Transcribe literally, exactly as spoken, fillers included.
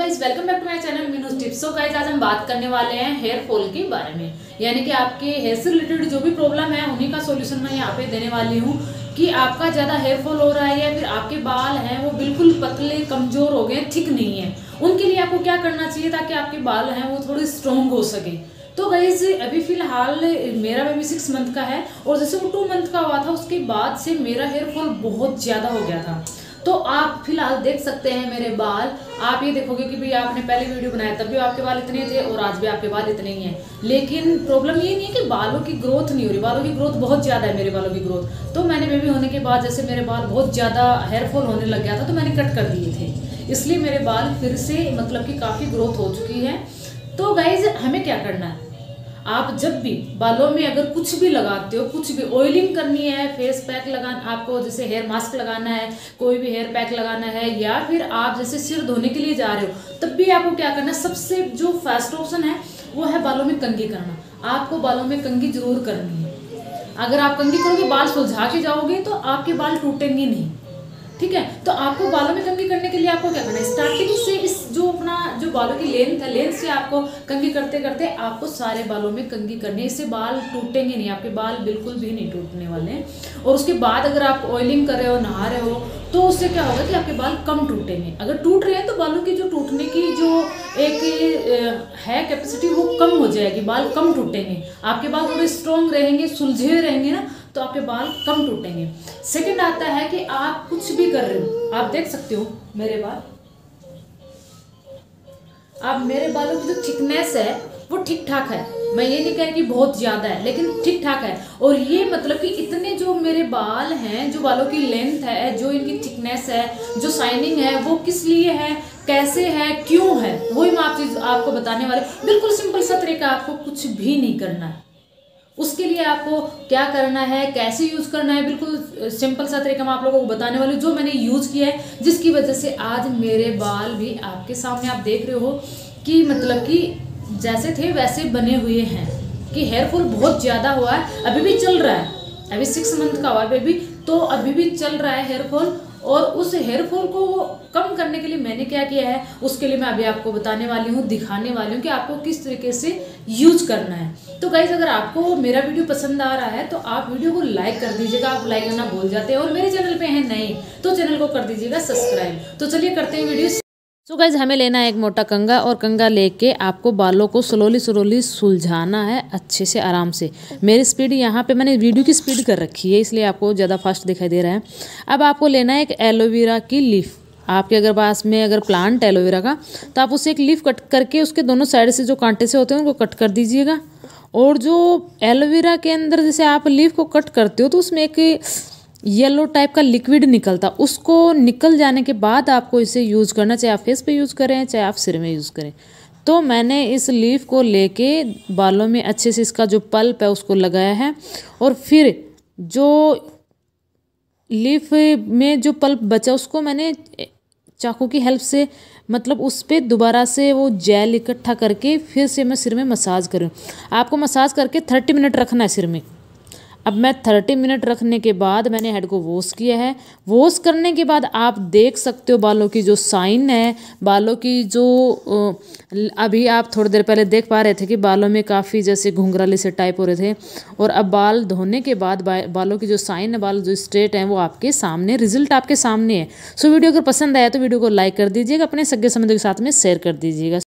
Guys welcome back to my channel Meenu's tips. So guys आज हम बात करने वाले हैं हेयर फॉल के बारे में, यानी कि आपके हेयर से रिलेटेड जो भी प्रॉब्लम है उन्हीं का सॉल्यूशन मैं यहाँ पे देने वाली हूँ। कि आपका ज़्यादा हेयर फॉल हो रहा है या फिर आपके बाल हैं वो बिल्कुल पतले कमज़ोर हो गए, ठीक नहीं है, उनके लिए आपको क्या करना चाहिए ताकि आपके बाल हैं वो थोड़े स्ट्रॉन्ग हो सके। तो गाइज अभी फिलहाल मेरा बेबी सिक्स मंथ का है और जैसे वो टू मंथ का हुआ था उसके बाद से मेरा हेयर फॉल बहुत ज़्यादा हो गया था। तो आप फिलहाल देख सकते हैं मेरे बाल, आप ये देखोगे कि भाई आपने पहले वीडियो बनाया तब भी आपके बाल इतने थे और आज भी आपके बाल इतने ही हैं। लेकिन प्रॉब्लम ये नहीं है कि बालों की ग्रोथ नहीं हो रही, बालों की ग्रोथ बहुत ज़्यादा है मेरे बालों की ग्रोथ। तो मैंने बेबी होने के बाद जैसे मेरे बाल बहुत ज़्यादा हेयर फॉल होने लग गया था तो मैंने कट कर दिए थे, इसलिए मेरे बाल फिर से मतलब कि काफ़ी ग्रोथ हो चुकी है। तो गाइज हमें क्या करना है, आप जब भी बालों में अगर कुछ भी लगाते हो, कुछ भी ऑयलिंग करनी है, फेस पैक लगाना, आपको जैसे हेयर मास्क लगाना है, कोई भी हेयर पैक लगाना है, या फिर आप जैसे सिर धोने के लिए जा रहे हो तब भी आपको क्या करना है, सबसे जो फास्ट ऑप्शन है वो है बालों में कंघी करना। आपको बालों में कंघी जरूर करनी है। अगर आप कंघी करोगे बाल सुलझा के जाओगे तो आपके बाल टूटेंगे नहीं, ठीक है। तो आपको बालों में कंघी करने के लिए आपको क्या करना है, स्टार्टिंग से इस जो अपना जो बालों की लेंथ है, लेंथ से आपको कंघी करते करते आपको सारे बालों में कंघी करनी है। इससे बाल टूटेंगे नहीं, आपके बाल बिल्कुल भी नहीं टूटने वाले हैं। और उसके बाद अगर आप ऑयलिंग कर रहे हो, नहा रहे हो, तो उससे क्या होगा कि आपके बाल कम टूटेंगे। अगर टूट रहे हैं तो बालों की जो टूटने की जो एक है कैपेसिटी वो कम हो जाएगी, बाल कम टूटेंगे, आपके बाल थोड़े स्ट्रॉन्ग रहेंगे, सुलझे रहेंगे ना, तो आपके बाल कम टूटेंगे। सेकंड आता है कि आप कुछ भी कर रहे हो, आप देख सकते हो मेरे बाल, आप मेरे बालों की जो थिकनेस है वो ठीक ठाक है। मैं ये नहीं कह कि बहुत ज़्यादा है, लेकिन ठीक ठाक है। और ये मतलब कि इतने जो मेरे बाल हैं, जो बालों की लेंथ है, जो इनकी थिकनेस है, जो शाइनिंग है, वो किस लिए है, कैसे है, क्यों है, वही मैं आप चीज़ आपको बताने वाले। बिल्कुल सिंपल सा तरीका, आपको कुछ भी नहीं करना है। उसके लिए आपको क्या करना है, कैसे यूज़ करना है, बिल्कुल सिंपल सा तरीका मैं आप लोगों को बताने वाली हूँ जो मैंने यूज़ किया है, जिसकी वजह से आज मेरे बाल भी आपके सामने आप देख रहे हो कि मतलब कि जैसे थे वैसे बने हुए हैं। कि हेयर फॉल बहुत ज़्यादा हुआ है, अभी भी चल रहा है, अभी सिक्स मंथ का हुआ है बेबी, तो अभी भी चल रहा है हेयर फॉल। और उस हेयर फॉल को कम करने के लिए मैंने क्या किया है, उसके लिए मैं अभी आपको बताने वाली हूँ, दिखाने वाली हूँ कि आपको किस तरीके से यूज करना है। तो गाइज अगर आपको मेरा वीडियो पसंद आ रहा है तो आप वीडियो को लाइक कर दीजिएगा, आप लाइक करना भूल जाते हैं। और मेरे चैनल पे हैं नए तो चैनल को कर दीजिएगा सब्सक्राइब। तो चलिए करते हैं वीडियो। सो so गाइज हमें लेना है एक मोटा कंघा, और कंघा लेके आपको बालों को स्लोली स्लोली सुलझाना है अच्छे से, आराम से। मेरी स्पीड यहाँ पे मैंने वीडियो की स्पीड कर रखी है, इसलिए आपको ज़्यादा फास्ट दिखाई दे रहा है। अब आपको लेना है एक एलोवेरा की लीफ। आपके अगर पास में अगर प्लांट एलोवेरा का तो आप उससे एक लीफ कट करके उसके दोनों साइड से जो कांटे से होते हैं उनको कट कर दीजिएगा। और जो एलोवेरा के अंदर जैसे आप लीफ को कट करते हो तो उसमें एक येलो टाइप का लिक्विड निकलता, उसको निकल जाने के बाद आपको इसे यूज़ करना, चाहे आप फेस पे यूज़ करें चाहे आप सिर में यूज़ करें। तो मैंने इस लीफ को लेके बालों में अच्छे से इसका जो पल्प है उसको लगाया है, और फिर जो लीफ में जो पल्प बचा उसको मैंने चाकू की हेल्प से मतलब उस पर दोबारा से वो जेल इकट्ठा करके फिर से मैं सिर में मसाज करूँ। आपको मसाज करके थर्टी मिनट रखना है सिर में। अब मैं थर्टी मिनट रखने के बाद मैंने हेड को वॉश किया है। वॉश करने के बाद आप देख सकते हो बालों की जो साइन है, बालों की जो अभी आप थोड़ी देर पहले देख पा रहे थे कि बालों में काफ़ी जैसे घुंघराले से टाइप हो रहे थे, और अब बाल धोने के बाद बालों की जो साइन है, बाल जो स्ट्रेट हैं, वो आपके सामने, रिजल्ट आपके सामने है। सो वीडियो अगर पसंद आया तो वीडियो को लाइक कर दीजिएगा, अपने सगे संबंधियों के साथ में शेयर कर दीजिएगा।